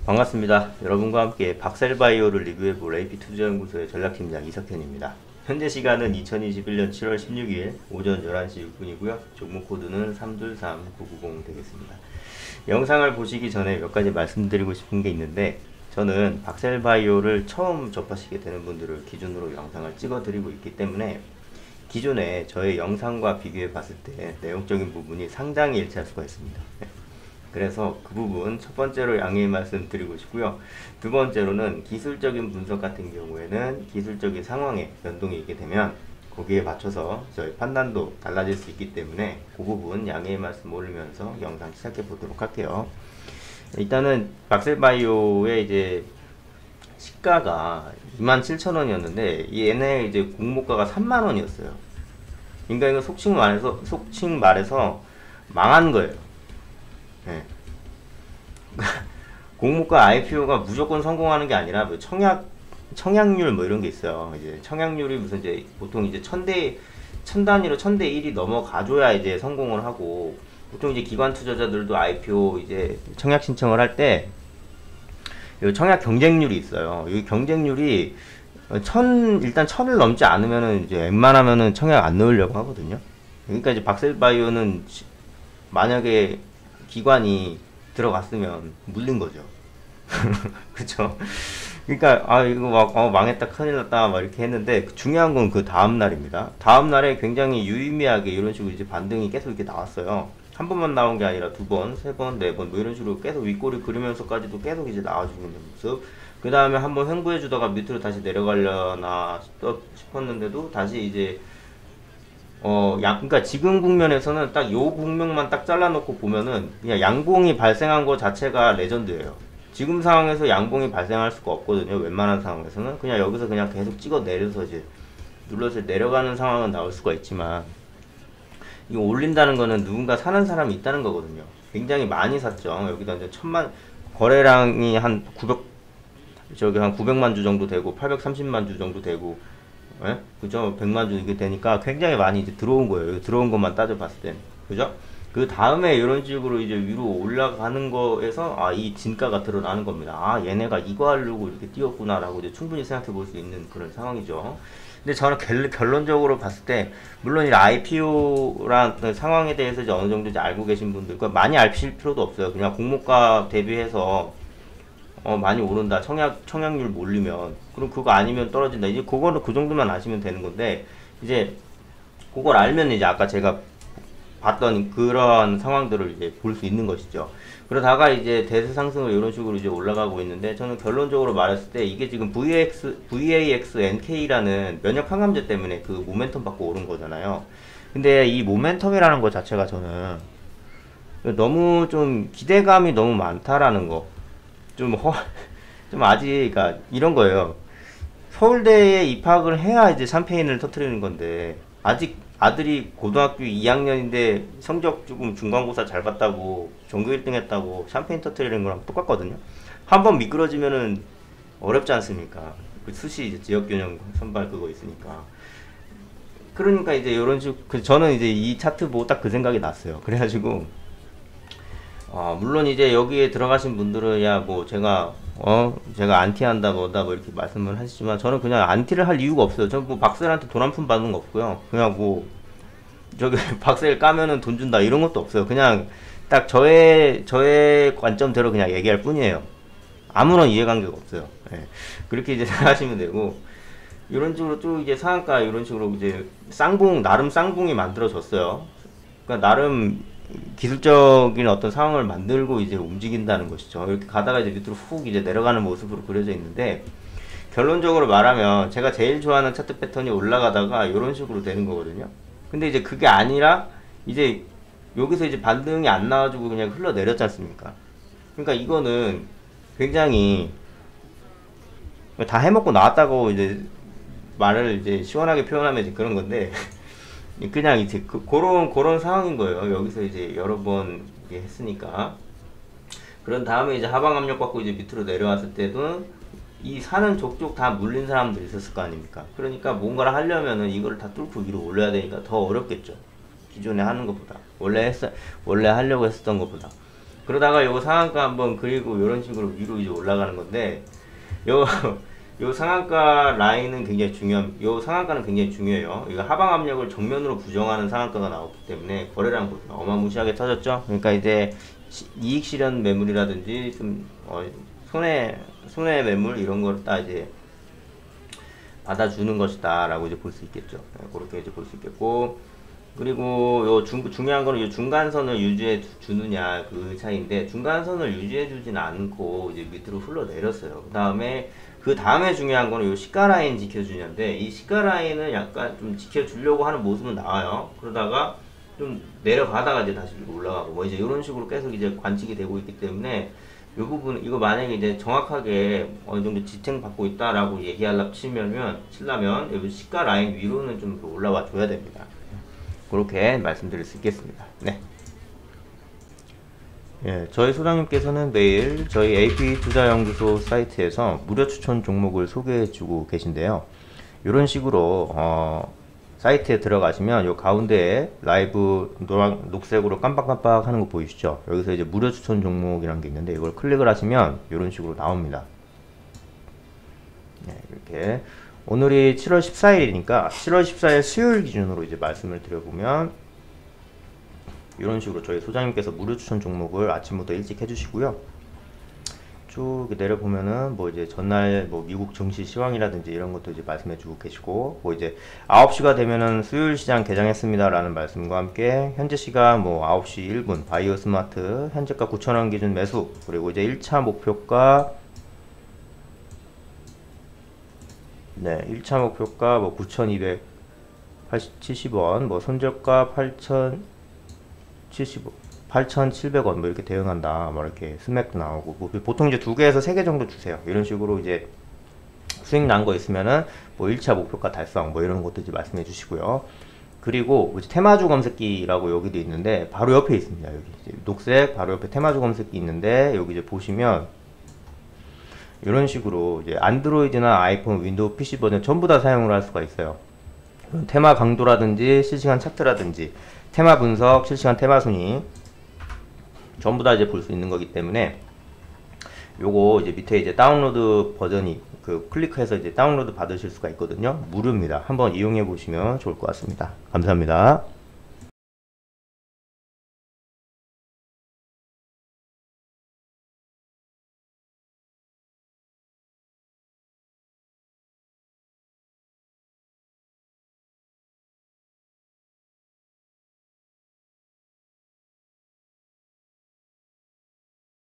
반갑습니다. 여러분과 함께 박셀바이오를 리뷰해볼 AP투자연구소의 전략팀장 이석현입니다. 현재 시간은 2021년 7월 16일 오전 11시 6분이고요. 종목 코드는 323990 되겠습니다. 영상을 보시기 전에 몇 가지 말씀드리고 싶은 게 있는데, 저는 박셀바이오를 처음 접하시게 되는 분들을 기준으로 영상을 찍어 드리고 있기 때문에 기존에 저의 영상과 비교해 봤을 때 내용적인 부분이 상당히 일치할 수가 있습니다. 그래서 그 부분 첫 번째로 양해의 말씀 드리고 싶고요. 두 번째로는 기술적인 분석 같은 경우에는 기술적인 상황에 연동이 있게 되면 거기에 맞춰서 저희 판단도 달라질 수 있기 때문에 그 부분 양해의 말씀 올리면서 영상 시작해 보도록 할게요. 일단은 박셀바이오의 이제 시가가 27,000원이었는데 얘네 이제 공모가가 30,000원이었어요. 그러니까 이거 속칭 말해서 망한 거예요. 네. 공모가 IPO가 무조건 성공하는 게 아니라 뭐 청약률 뭐 이런 게 있어요. 이제 청약률이 무슨 이제 보통 이제 1000단위로 1000대 1이 넘어가줘야 이제 성공을 하고, 보통 이제 기관 투자자들도 IPO 이제 청약 신청을 할 때 청약 경쟁률이 있어요. 이 경쟁률이 일단 1000을 넘지 않으면은 이제 웬만하면은 청약 안 넣으려고 하거든요. 그러니까 이제 박셀바이오는 만약에 기관이 들어갔으면 물린 거죠. 그쵸? 그러니까 이거 막 망했다 큰일 났다 막 이렇게 했는데, 중요한 건 그 다음 날입니다. 다음 날에 굉장히 유의미하게 이런 식으로 이제 반등이 계속 이렇게 나왔어요. 한 번만 나온 게 아니라 두 번, 세 번, 네 번 뭐 이런 식으로 계속 윗꼬리 그리면서까지도 계속 이제 나와주고 있는 모습. 그 다음에 한번 횡보해 주다가 밑으로 다시 내려가려나 싶었는데도 다시 이제 그러니까 지금 국면에서는 딱 요 국면만 딱 잘라놓고 보면은 그냥 양봉이 발생한 것 자체가 레전드예요. 지금 상황에서 양봉이 발생할 수가 없거든요. 웬만한 상황에서는 그냥 여기서 그냥 계속 찍어 내려서 이제 눌러서 내려가는 상황은 나올 수가 있지만, 이거 올린다는 거는 누군가 사는 사람이 있다는 거거든요. 굉장히 많이 샀죠. 여기다 이제 거래량이 한 900만 주 정도 되고 830만 주 정도 되고, 예? 그죠? 100만 주 이게 되니까 굉장히 많이 이제 들어온 거예요. 들어온 것만 따져봤을 때는. 그죠? 그 다음에 이런 식으로 이제 위로 올라가는 거에서 이 진가가 드러나는 겁니다. 얘네가 이거 하려고 이렇게 뛰었구나라고 이제 충분히 생각해 볼 수 있는 그런 상황이죠. 근데 저는 결론적으로 봤을 때, 물론 이 IPO란 상황에 대해서 이제 어느 정도 이제 알고 계신 분들, 그러니까 많이 아실 필요도 없어요. 그냥 공모가 대비해서 많이 오른다, 청약률 몰리면, 그럼 그거 아니면 떨어진다, 이제 그거는 그 정도만 아시면 되는 건데, 이제 그걸 알면 이제 아까 제가 봤던 그런 상황들을 이제 볼 수 있는 것이죠. 그러다가 이제 대세 상승을 이런 식으로 이제 올라가고 있는데, 저는 결론적으로 말했을 때 이게 지금 VAX-NK라는 면역 항암제 때문에 그 모멘텀 받고 오른 거잖아요. 근데 이 모멘텀이라는 것 자체가 저는 너무 좀 기대감이 너무 많다라는 거. 좀 아직, 그러니까 이런 거예요. 서울대에 입학을 해야 이제 샴페인을 터트리는 건데, 아직 아들이 고등학교 2학년인데 성적 조금 중간고사 잘 봤다고 전교 1등 했다고 샴페인 터트리는 거랑 똑같거든요. 한번 미끄러지면은 어렵지 않습니까? 그 수시 이제 지역균형 선발 그거 있으니까. 그러니까 이제 이런 식으로 저는 이제 이 차트 보고 딱 그 생각이 났어요. 그래가지고 물론 이제 여기에 들어가신 분들은 뭐 제가 안티한다 뭐다 뭐 이렇게 말씀을 하시지만, 저는 그냥 안티를 할 이유가 없어요. 저는 뭐 박셀한테 돈 한 푼 받은 거 없고요. 그냥 뭐 저기 박셀 까면은 돈 준다 이런 것도 없어요. 그냥 딱 저의 관점대로 그냥 얘기할 뿐이에요. 아무런 이해관계가 없어요. 예. 그렇게 이제 생각하시면 되고, 이런 식으로 쭉 이제 상한가 이런 식으로 이제 나름 쌍봉이 만들어졌어요. 그러니까 나름 기술적인 어떤 상황을 만들고 이제 움직인다는 것이죠. 이렇게 가다가 이제 밑으로 훅 이제 내려가는 모습으로 그려져 있는데, 결론적으로 말하면 제가 제일 좋아하는 차트 패턴이 올라가다가 이런 식으로 되는 거거든요. 근데 이제 그게 아니라 이제 여기서 이제 반등이 안 나와주고 그냥 흘러내렸지 않습니까? 그러니까 이거는 굉장히 다 해먹고 나왔다고 이제 말을 이제 시원하게 표현하면 이제 그런 건데, 그냥 이제 그런 상황인 거예요. 여기서 이제 여러 번 했으니까. 그런 다음에 이제 하방 압력 받고 이제 밑으로 내려왔을 때도 이 사는 족족 다 물린 사람들이 있었을 거 아닙니까? 그러니까 뭔가를 하려면은 이거를 다 뚫고 위로 올려야 되니까 더 어렵겠죠. 기존에 하는 것보다. 원래 하려고 했었던 것보다. 그러다가 요거 상한가 한번 그리고 요런 식으로 위로 이제 올라가는 건데, 요 요 상한가 라인은 굉장히 요 상한가는 굉장히 중요해요. 이거 하방 압력을 정면으로 부정하는 상한가가 나왔기 때문에 거래량 보시면 어마무시하게 터졌죠. 그러니까 이제 이익 실현 매물이라든지 좀 손해 매물 이런 걸 다 이제 받아주는 것이다 라고 이제 볼 수 있겠죠. 네, 그렇게 이제 볼 수 있겠고, 그리고 요 중요한 거는 요 중간선을 유지해 주느냐 그 차이인데, 중간선을 유지해 주진 않고 이제 밑으로 흘러내렸어요. 그 다음에 중요한 거는 요 시가 라인 지켜주냐인데, 이 시가 라인을 약간 좀 지켜주려고 하는 모습은 나와요. 그러다가 좀 내려가다가 이제 다시 올라가고 뭐 이제 이런 식으로 계속 이제 관측이 되고 있기 때문에, 이 부분 이거 만약에 이제 정확하게 어느 정도 지탱받고 있다라고 치려면 여기 시가 라인 위로는 좀 올라와 줘야 됩니다. 그렇게 말씀드릴 수 있겠습니다. 네. 예, 저희 소장님께서는 매일 저희 AP투자연구소 사이트에서 무료 추천 종목을 소개해주고 계신데요. 이런 식으로 사이트에 들어가시면 요 가운데에 라이브 녹색으로 깜빡깜빡 하는 거 보이시죠? 여기서 이제 무료 추천 종목이라는 게 있는데, 이걸 클릭을 하시면 이런 식으로 나옵니다. 네, 이렇게 오늘이 7월 14일이니까 7월 14일 수요일 기준으로 이제 말씀을 드려보면, 이런 식으로 저희 소장님께서 무료 추천 종목을 아침부터 일찍 해주시고요. 쭉 내려보면은 뭐 이제 전날 뭐 미국 증시 시황이라든지 이런 것도 이제 말씀해주고 계시고, 뭐 이제 9시가 되면은 수요일 시장 개장했습니다 라는 말씀과 함께 현재 시간 뭐 9시 1분 바이오 스마트 현재가 9,000원 기준 매수, 그리고 이제 1차 목표가 네, 1차 목표가 뭐 9,270원, 뭐 손절가 8,700원 뭐 이렇게 대응한다, 뭐 이렇게 스맥도 나오고, 뭐 보통 이제 2개에서 3개 정도 주세요. 이런 식으로 이제 수익 난 거 있으면은 뭐 1차 목표가 달성 뭐 이런 것도 이제 말씀해 주시고요. 그리고 이제 테마주 검색기라고 여기도 있는데 바로 옆에 있습니다. 여기 이제 녹색 바로 옆에 테마주 검색기 있는데, 여기 이제 보시면 이런 식으로 이제 안드로이드나 아이폰, 윈도우 PC 버전 전부 다 사용을 할 수가 있어요. 테마 강도라든지 실시간 차트라든지 테마 분석, 실시간 테마 순위 전부 다 이제 볼 수 있는 거기 때문에, 요거 이제 밑에 이제 다운로드 버전이 클릭해서 이제 다운로드 받으실 수가 있거든요. 무료입니다. 한번 이용해 보시면 좋을 것 같습니다. 감사합니다.